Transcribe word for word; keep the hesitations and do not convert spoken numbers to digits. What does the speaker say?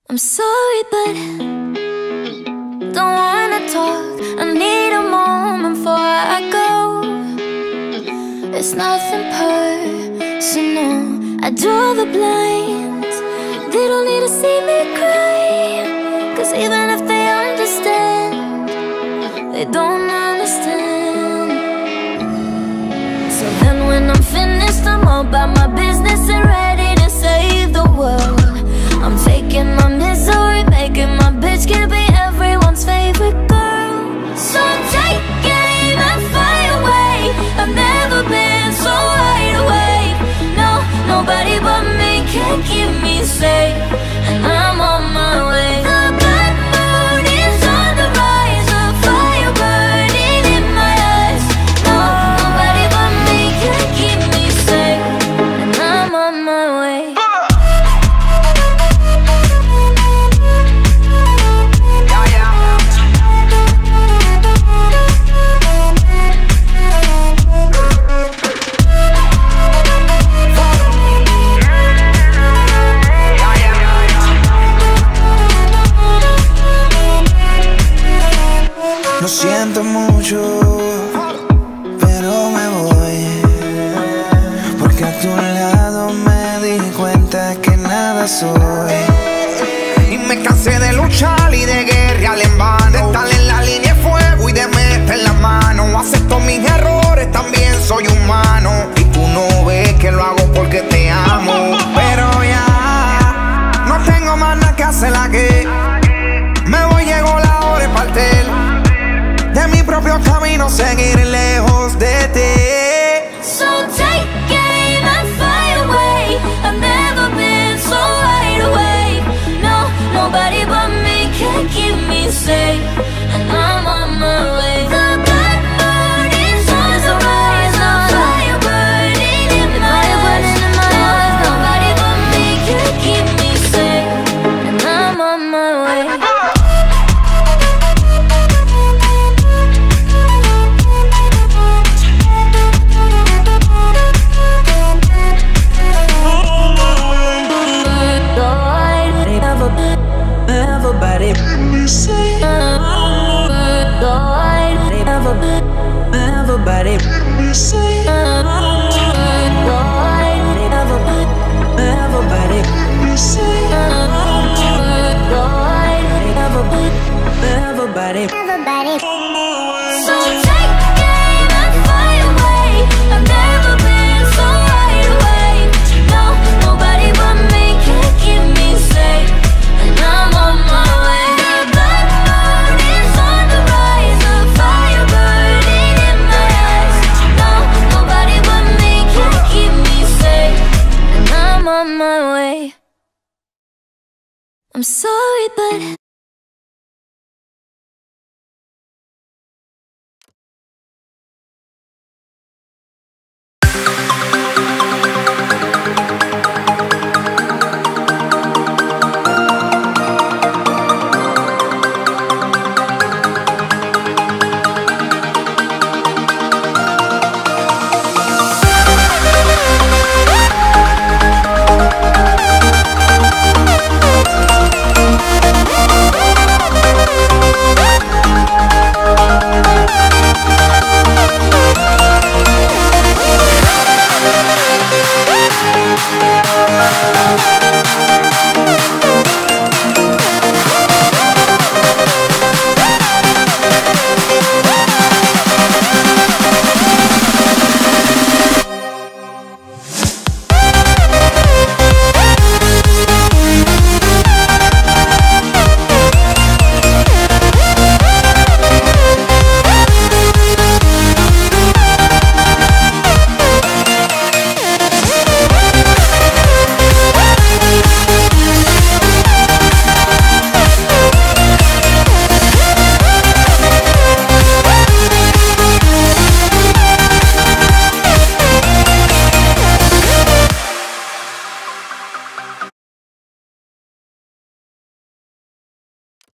I'm sorry, but don't wanna talk. I need a moment before I go. It's nothing personal. I draw the blinds. They don't need to see me cry, 'cause even if they understand, they don't understand. So then when I'm finished, I'm all about my business and ready to save the world. I'm taking my misery, making my bitch can be everyone's favorite girl. So take aim and fly away. I've never been so wide awake. No, nobody but me can keep me safe, and I'm on my way. The bad moon is on the rise, a fire burning in my eyes. No, nobody but me can keep me safe, and I'm on my way. Lo siento mucho, pero me voy, porque a tu lado me di cuenta que nada soy. Y me cansé de luchar y de guerrear en vano, de estar en la línea de fuego y de meter la mano. Acepto mis errores, también soy humano, y tú no ves que lo hago porque te amo. Pero ya no tengo más nada que hacer aquí. Me voy, llegó la hora de partir de mi propio camino, seguir lejos de ti. So take aim and fly away. I've never been so wide awake. No, nobody but me can keep me safe, and I'm on my way. The blood moon is on the rise, a fire burning in my eyes. No, nobody but me can keep me safe, and I'm on my way. Everybody, everybody, everybody, everybody. So take aim and fly away. I've never been so wide awake. No, nobody but me can keep me safe, and I'm on my way. The blood moon is on the rise, a fire burning in my eyes. No, nobody but me can keep me safe, and I'm on my way. I'm sorry, but